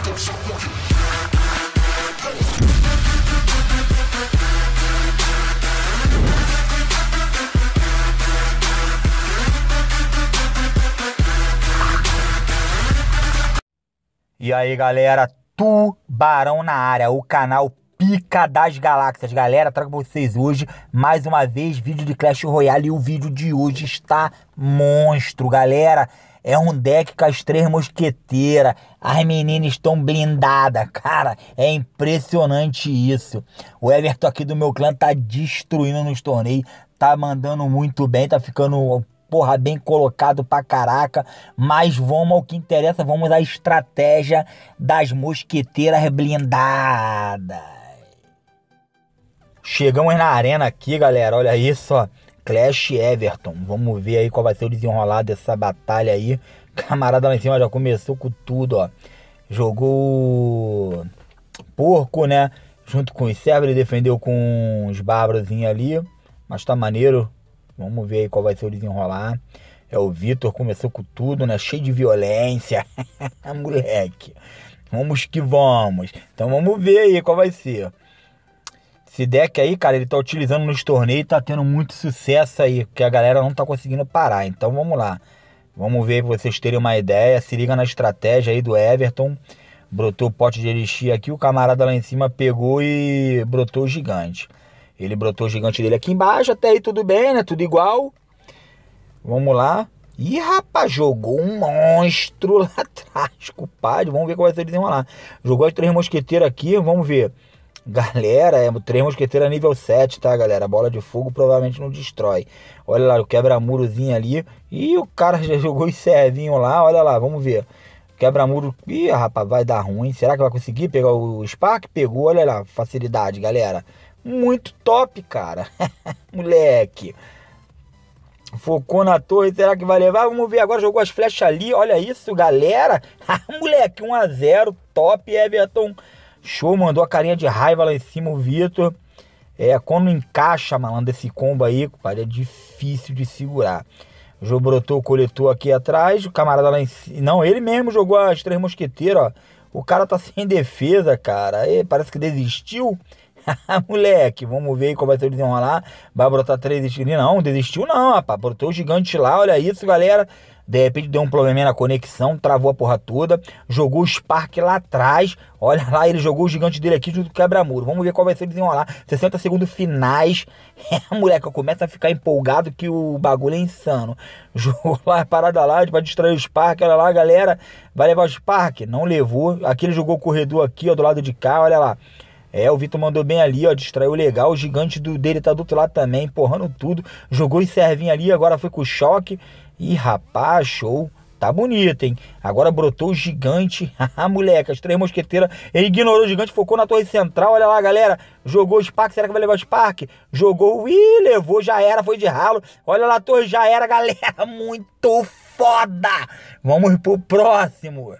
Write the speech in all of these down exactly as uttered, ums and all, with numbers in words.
E aí, galera, Tubarão na área, o canal Pica das Galáxias. Galera, trago pra vocês hoje, mais uma vez, vídeo de Clash Royale. E o vídeo de hoje está monstro, galera. É um deck com as três mosqueteiras. As meninas estão blindadas, cara. É impressionante isso. O Everton aqui do meu clã tá destruindo nos torneios. Tá mandando muito bem, tá ficando... porra, bem colocado pra caraca. Mas vamos ao que interessa. Vamos à estratégia das mosqueteiras blindadas. Chegamos na arena aqui, galera. Olha isso, ó. Clash Everton. Vamos ver aí qual vai ser o desenrolar dessa batalha aí. Camarada lá em cima já começou com tudo, ó. Jogou porco, né? Junto com os servos. Ele defendeu com os bárbarozinhos ali. Mas tá maneiro. Vamos ver aí qual vai ser o desenrolar. É, o Vitor começou com tudo, né? Cheio de violência. Moleque. Vamos que vamos. Então vamos ver aí qual vai ser. Esse deck aí, cara, ele tá utilizando nos torneios e tá tendo muito sucesso aí. Porque a galera não tá conseguindo parar. Então vamos lá. Vamos ver pra vocês terem uma ideia. Se liga na estratégia aí do Everton. Brotou o pote de elixir aqui. O camarada lá em cima pegou e brotou o gigante. Ele brotou o gigante dele aqui embaixo, até aí tudo bem, né? Tudo igual. Vamos lá. Ih, rapaz, jogou um monstro lá atrás, culpado. Vamos ver qual vai ser o desenrolar. Jogou as três mosqueteiras aqui, vamos ver. Galera, é três mosqueteiras nível sete, tá, galera? A bola de fogo provavelmente não destrói. Olha lá, o quebra-murozinho ali. Ih, o cara já jogou os servinhos lá, olha lá, vamos ver. Quebra-muro. Ih, rapaz, vai dar ruim. Será que vai conseguir pegar o Spark? Pegou, olha lá, facilidade, galera. Muito top, cara. Moleque. Focou na torre. Será que vai levar? Vamos ver agora. Jogou as flechas ali. Olha isso, galera. Moleque, um a zero. Top, Everton. Show. Mandou a carinha de raiva lá em cima o Vitor. É, quando encaixa, malandro, esse combo aí, compadre, é difícil de segurar. Já brotou o coletor aqui atrás. O camarada lá em cima. Não, ele mesmo jogou as três mosqueteiras, ó. O cara tá sem defesa, cara. E parece que desistiu. Moleque, vamos ver aí como vai ser o desenrolar. Vai brotar três estilinhos. Não, desistiu não, rapaz. Brotou o gigante lá, olha isso, galera. De repente deu um probleminha na conexão, travou a porra toda. Jogou o Spark lá atrás. Olha lá, ele jogou o gigante dele aqui junto com o quebra-muro. Vamos ver qual vai ser o desenrolar. sessenta segundos finais. É, moleque, começa a ficar empolgado que o bagulho é insano. Jogou lá a parada lá pra distrair o Spark. Olha lá, galera. Vai levar o Spark? Não levou. Aqui ele jogou o corredor aqui, ó, do lado de cá, olha lá. É, o Vitor mandou bem ali, ó, distraiu legal. O gigante do, dele tá do outro lado também, empurrando tudo. Jogou os servinhos ali, agora foi com o choque. Ih, rapaz, show. Tá bonito, hein? Agora brotou o gigante. Ah, moleque, as três mosqueteiras. Ele ignorou o gigante, focou na torre central. Olha lá, galera. Jogou o Spark, será que vai levar o Spark? Jogou, ih, levou, já era, foi de ralo. Olha lá, a torre já era, galera. Muito foda. Vamos pro próximo.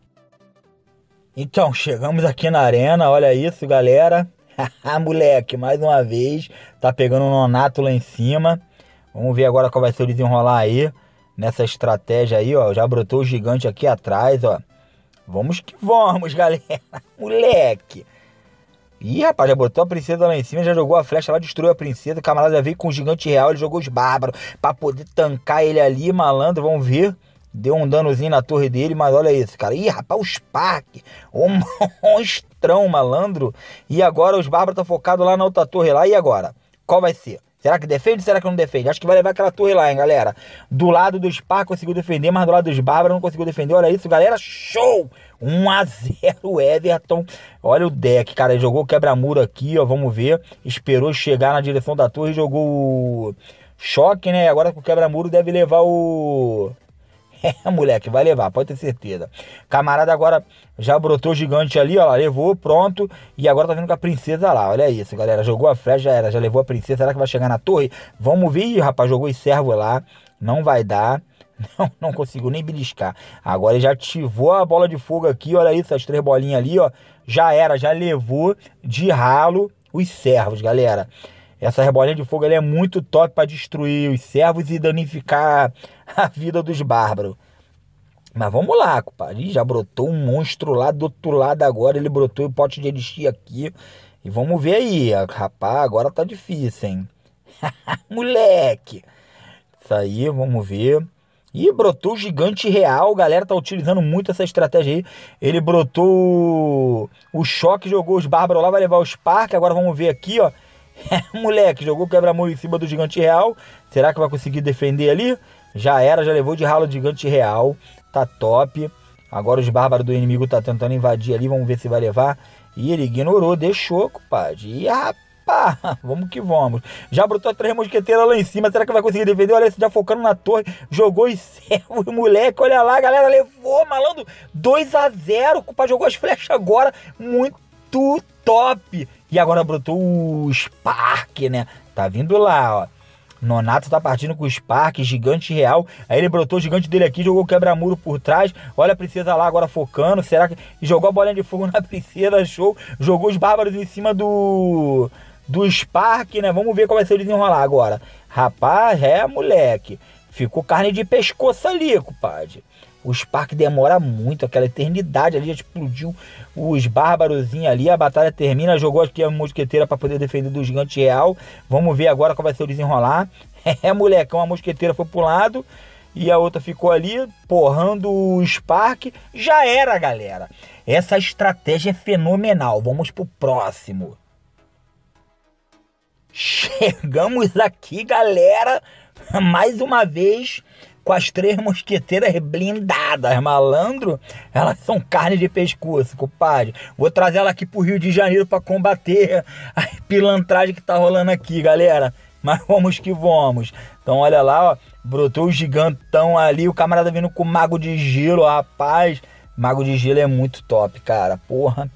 Então, chegamos aqui na arena, olha isso, galera. Moleque, mais uma vez, tá pegando o Nonato lá em cima. Vamos ver agora qual vai ser o desenrolar aí, nessa estratégia aí, ó. Já brotou o gigante aqui atrás, ó. Vamos que vamos, galera. Moleque. Ih, rapaz, já botou a princesa lá em cima, já jogou a flecha lá, destruiu a princesa. O camarada já veio com o gigante real, ele jogou os bárbaros pra poder tancar ele ali, malandro, vamos ver. Deu um danozinho na torre dele, mas olha isso, cara. Ih, rapaz, o Spark. Um monstrão, malandro. E agora os bárbaros estão focados lá na outra torre lá. E agora? Qual vai ser? Será que defende ou será que não defende? Acho que vai levar aquela torre lá, hein, galera. Do lado do Spark conseguiu defender, mas do lado dos bárbaros não conseguiu defender. Olha isso, galera. Show! um a zero Everton. Olha o deck, cara. Ele jogou o quebra-muro aqui, ó. Vamos ver. Esperou chegar na direção da torre. Jogou o choque, né? Agora com o quebra-muro deve levar o... É, moleque, vai levar, pode ter certeza. Camarada agora já brotou o gigante ali, ó lá, levou, pronto. E agora tá vindo com a princesa lá, olha isso, galera. Jogou a flecha, já era, já levou a princesa. Será que vai chegar na torre? Vamos ver. Ih, rapaz, jogou os servos lá. Não vai dar. Não, não conseguiu nem beliscar. Agora ele já ativou a bola de fogo aqui, olha isso, as três bolinhas ali, ó. Já era, já levou de ralo os servos, galera. Essa rebolinha de fogo ela é muito top para destruir os servos e danificar a vida dos bárbaros. Mas vamos lá, compadre. Ih, já brotou um monstro lá do outro lado agora. Ele brotou o pote de elixir aqui. E vamos ver aí. Rapaz, agora tá difícil, hein? Moleque! Isso aí, vamos ver. Ih, brotou o gigante real. A galera tá utilizando muito essa estratégia aí. Ele brotou o, o choque, jogou os bárbaros lá, vai levar o Spark. Agora vamos ver aqui, ó. Moleque, jogou o quebra-muro em cima do gigante real. Será que vai conseguir defender ali? Já era, já levou de ralo o gigante real. Tá top. Agora os bárbaros do inimigo tá tentando invadir ali. Vamos ver se vai levar. E ele ignorou, deixou, compadre. E rapaz, vamos que vamos. Já brotou a três mosqueteiras lá em cima. Será que vai conseguir defender? Olha esse já focando na torre. Jogou os servos, moleque. Olha lá, galera. Levou, malandro. dois a zero. Compadre, jogou as flechas agora. Muito top. E agora brotou o Spark, né? Tá vindo lá, ó. Nonato tá partindo com o Spark, gigante real. Aí ele brotou o gigante dele aqui, jogou o quebra-muro por trás. Olha a princesa lá agora focando. Será que... Jogou a bolinha de fogo na princesa, show. Jogou os bárbaros em cima do... Do Spark, né? Vamos ver qual vai ser o desenrolar agora. Rapaz, é, moleque. Ficou carne de pescoço ali, compadre. O Spark demora muito, aquela eternidade ali, já explodiu os bárbarozinhos ali, a batalha termina, jogou aqui a mosqueteira para poder defender do gigante real. Vamos ver agora qual vai ser o desenrolar. É, moleque, uma mosqueteira foi pro lado e a outra ficou ali, porrando o Spark. Já era, galera. Essa estratégia é fenomenal. Vamos pro próximo. Chegamos aqui, galera, mais uma vez com as três mosqueteiras blindadas, malandro. Elas são carne de pescoço, compadre. Vou trazer ela aqui pro Rio de Janeiro para combater a pilantragem que tá rolando aqui, galera. Mas vamos que vamos. Então olha lá, ó, brotou o gigantão ali, o camarada vindo com o mago de gelo, rapaz. Mago de gelo é muito top, cara, porra.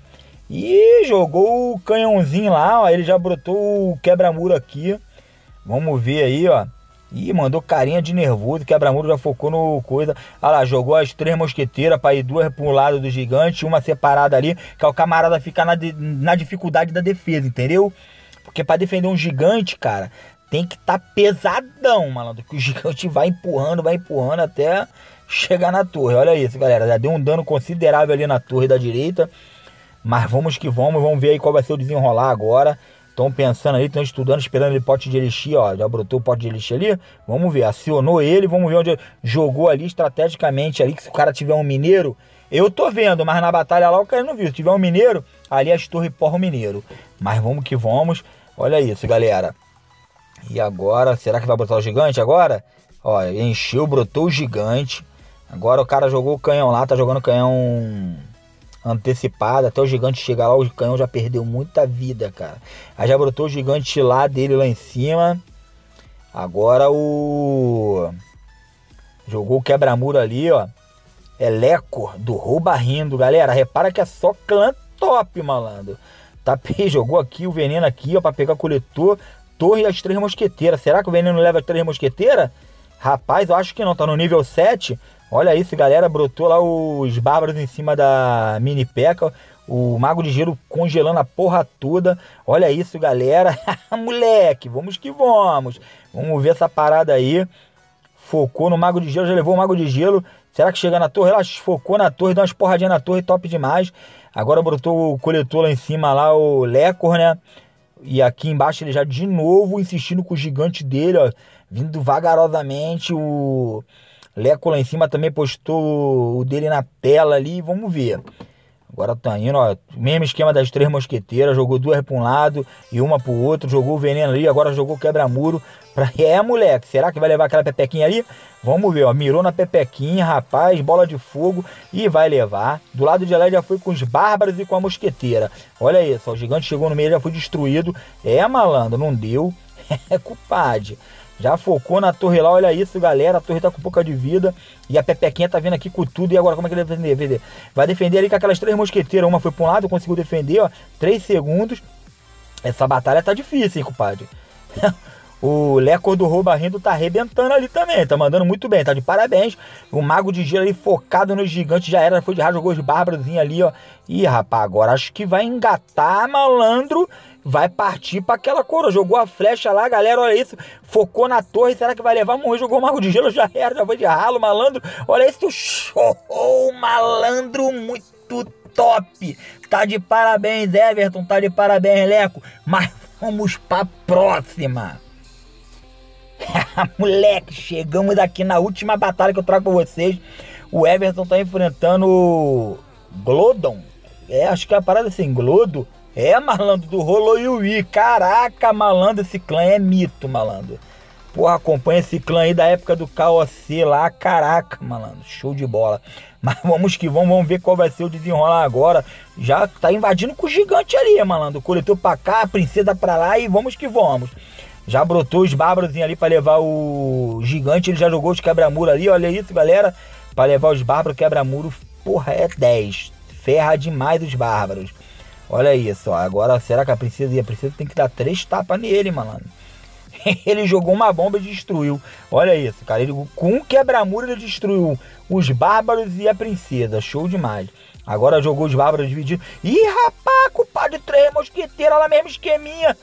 E jogou o canhãozinho lá, ó, ele já brotou o quebra-muro aqui. Vamos ver aí, ó. Ih, mandou carinha de nervoso, quebra-muro já focou no coisa. Olha lá, jogou as três mosqueteiras para ir duas para um lado do gigante, uma separada ali, que é o camarada ficar na, de, na dificuldade da defesa, entendeu? Porque para defender um gigante, cara, tem que estar tá pesadão, malandro, que o gigante vai empurrando, vai empurrando até chegar na torre. Olha isso, galera, já deu um dano considerável ali na torre da direita. Mas vamos que vamos, vamos ver aí qual vai ser o desenrolar agora. Estão pensando ali, estão estudando, esperando ele pote de elixir, ó. Já brotou o pote de elixir ali. Vamos ver, acionou ele, vamos ver onde jogou ali estrategicamente ali, que se o cara tiver um mineiro, eu tô vendo, mas na batalha lá o cara não viu. Se tiver um mineiro, ali as torres porra o mineiro. Mas vamos que vamos. Olha isso, galera. E agora, será que vai brotar o gigante agora? Ó, encheu, brotou o gigante. Agora o cara jogou o canhão lá, tá jogando o canhão antecipada, até o gigante chegar lá, o canhão já perdeu muita vida, cara. Aí já brotou o gigante lá dele lá em cima. Agora o... Jogou o quebra-muro ali, ó. É Lecor do Rouba Rindo, galera. Repara que é só clã top, malandro. Tá, jogou aqui o veneno aqui, ó, pra pegar coletor, torre e as três mosqueteiras. Será que o veneno leva as três mosqueteiras? Rapaz, eu acho que não, tá no nível sete. Olha isso, galera, brotou lá os bárbaros em cima da mini P.E.K.K.A. O mago de gelo congelando a porra toda. Olha isso, galera. Moleque, vamos que vamos. Vamos ver essa parada aí. Focou no mago de gelo, já levou o mago de gelo. Será que chega na torre? Ela focou na torre, deu umas porradinhas na torre, top demais. Agora brotou o coletor lá em cima, lá o Lecor, né? E aqui embaixo ele já de novo insistindo com o gigante dele, ó. Vindo vagarosamente, o... Leco lá em cima também postou o dele na tela ali, vamos ver. Agora tá indo, ó, mesmo esquema das três mosqueteiras, jogou duas para um lado e uma pro outro, jogou o veneno ali, agora jogou quebra-muro. Pra... É, moleque, será que vai levar aquela pepequinha ali? Vamos ver, ó, mirou na pepequinha, rapaz, bola de fogo e vai levar. Do lado de lá já foi com os bárbaros e com a mosqueteira. Olha isso, ó, o gigante chegou no meio, já foi destruído. É, malandro, não deu. É, culpade. Já focou na torre lá, olha isso, galera. A torre tá com pouca de vida. E a pepequinha tá vindo aqui com tudo. E agora como é que ele vai defender? Vai defender ali com aquelas três mosqueteiras. Uma foi pra um lado, conseguiu defender, ó. Três segundos. Essa batalha tá difícil, hein, compadre? O Lecor do Rouba Rindo tá arrebentando ali também. Tá mandando muito bem, tá de parabéns. O mago de gelo ali focado no gigante. Já era, foi de rádio, jogou os bárbaros ali, ó. Ih, rapaz, agora acho que vai engatar, malandro. vai partir para aquela coroa. Jogou a flecha lá, galera, olha isso. Focou na torre, será que vai levar? Morreu, jogou o mago de gelo, já era, já foi de ralo, malandro. Olha isso, show, malandro, muito top. Tá de parabéns, Everton, tá de parabéns, Leco. Mas vamos pra próxima. Moleque, chegamos aqui na última batalha que eu trago pra vocês. O Everton tá enfrentando o Glodon. É, acho que é a parada assim, Glodo. É, malandro, do Holoyui. Caraca, malandro, esse clã é mito, malandro. Porra, acompanha esse clã aí da época do K O C lá. Caraca, malandro, show de bola. Mas vamos que vamos, vamos ver qual vai ser o desenrolar agora. Já tá invadindo com o gigante ali, malandro. O coletor pra cá, a princesa pra lá e vamos que vamos. Já brotou os bárbaros ali pra levar o gigante. Ele já jogou os quebra-muro ali, olha isso, galera. Pra levar os bárbaros, quebra-muro, porra, é dez. Ferra demais os bárbaros. Olha isso, ó. Agora, será que a princesa e a princesa tem que dar três tapas nele, malandro? Ele jogou uma bomba e destruiu. Olha isso, cara. Ele, com um quebra-muro ele destruiu os bárbaros e a princesa. Show demais. Agora jogou os bárbaros divididos. Ih, rapaz, culpado de três mosqueteiros lá mesmo, esqueminha.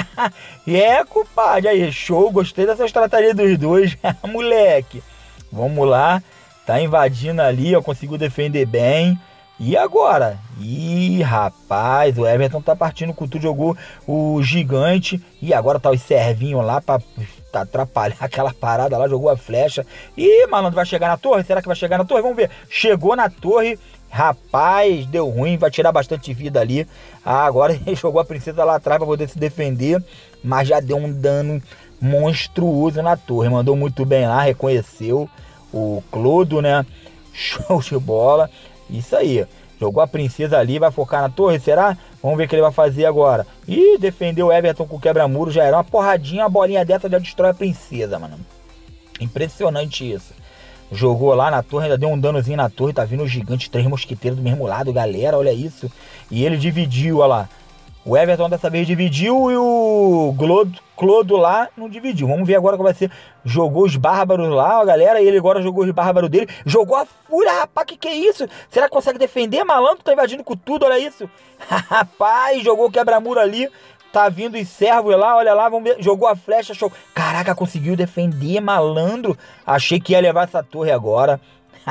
E é, culpado. Aí, show. Gostei dessa estratégia dos dois. Moleque. Vamos lá. Tá invadindo ali, ó. Conseguiu defender bem. E agora? Ih, rapaz, o Everton tá partindo com tudo, jogou o gigante. E agora tá os servinhos lá pra tá atrapalhar aquela parada lá, jogou a flecha. Ih, malandro, vai chegar na torre? Será que vai chegar na torre? Vamos ver. Chegou na torre, rapaz, deu ruim, vai tirar bastante vida ali. Ah, agora ele jogou a princesa lá atrás pra poder se defender, mas já deu um dano monstruoso na torre. Mandou muito bem lá, reconheceu o Clodo, né? Show de bola. Isso aí, jogou a princesa ali, vai focar na torre, será? Vamos ver o que ele vai fazer agora. Ih, defendeu o Everton com o quebra-muro, já era uma porradinha, uma bolinha dessa já destrói a princesa, mano. Impressionante isso. Jogou lá na torre, ainda deu um danozinho na torre, tá vindo o gigante, três mosqueteiros do mesmo lado, galera, olha isso. E ele dividiu, olha lá. O Everton dessa vez dividiu e o Clodo, Clodo lá não dividiu. Vamos ver agora qual vai ser. Jogou os bárbaros lá, ó, galera. E ele agora jogou os bárbaros dele. Jogou a fúria, rapaz. Que que é isso? Será que consegue defender? Malandro, tá invadindo com tudo, olha isso. Rapaz, jogou o quebra-muro ali. Tá vindo os servos lá, olha lá. Vamos ver. Jogou a flecha, show. Caraca, conseguiu defender, malandro. Achei que ia levar essa torre agora.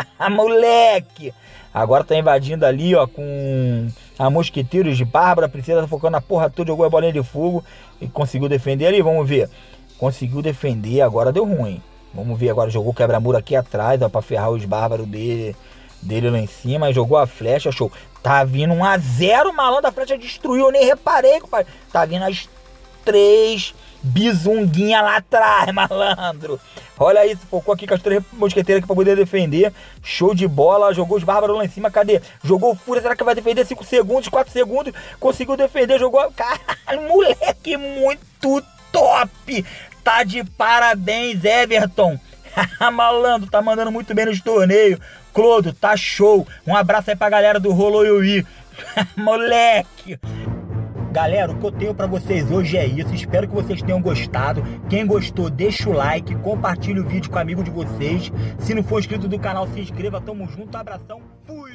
Moleque. Agora tá invadindo ali, ó, com a mosqueteiros de Bárbara. A princesa tá focando na porra toda, jogou a bolinha de fogo e conseguiu defender ali, vamos ver. Conseguiu defender, agora deu ruim. Vamos ver agora, jogou o quebra-muro aqui atrás, ó, pra ferrar os bárbaros dele, dele lá em cima. Jogou a flecha, show. Tá vindo um a zero, malandro, a flecha destruiu, eu nem reparei, compadre. Tá vindo as três bizunguinha lá atrás, malandro. Olha isso, focou aqui com as três mosqueteiras aqui pra poder defender. Show de bola, jogou os bárbaros lá em cima, cadê? Jogou fúria, será que vai defender? cinco segundos, quatro segundos, conseguiu defender, jogou... Caralho, moleque, muito top! Tá de parabéns, Everton. Malandro, tá mandando muito bem nos torneios. Clodo, tá show. Um abraço aí pra galera do Holoyui. Moleque. Galera, o que eu tenho pra vocês hoje é isso. Espero que vocês tenham gostado. Quem gostou, deixa o like, compartilha o vídeo com o amigo de vocês. Se não for inscrito do canal, se inscreva. Tamo junto, abração, fui!